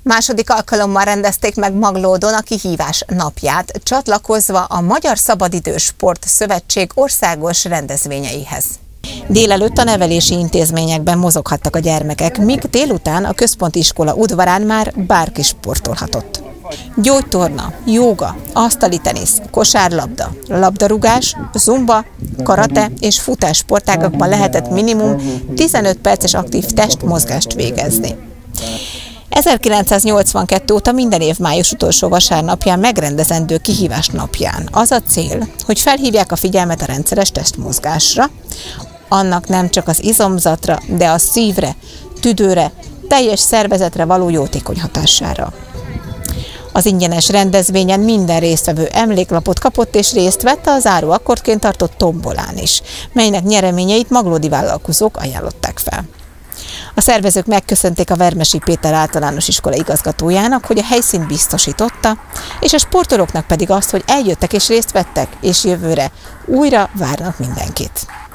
Második alkalommal rendezték meg Maglódon a kihívás napját, csatlakozva a Magyar Szabadidős Sport Szövetség országos rendezvényeihez. Délelőtt a nevelési intézményekben mozoghattak a gyermekek, míg délután a központi iskola udvarán már bárki sportolhatott. Gyógytorna, jóga, asztali tenisz, kosárlabda, labdarúgás, zumba, karate és futás sportágakban lehetett minimum 15 perces aktív testmozgást végezni. 1982 óta minden év május utolsó vasárnapján megrendezendő kihívás napján az a cél, hogy felhívják a figyelmet a rendszeres testmozgásra, annak nem csak az izomzatra, de a szívre, tüdőre, teljes szervezetre való jótékony hatására. Az ingyenes rendezvényen minden résztvevő emléklapot kapott és részt vett a záró akkordként tartott tombolán is, melynek nyereményeit maglódi vállalkozók ajánlották fel. A szervezők megköszönték a Vermesi Péter általános iskola igazgatójának, hogy a helyszínt biztosította, és a sportolóknak pedig azt, hogy eljöttek és részt vettek, és jövőre újra várnak mindenkit.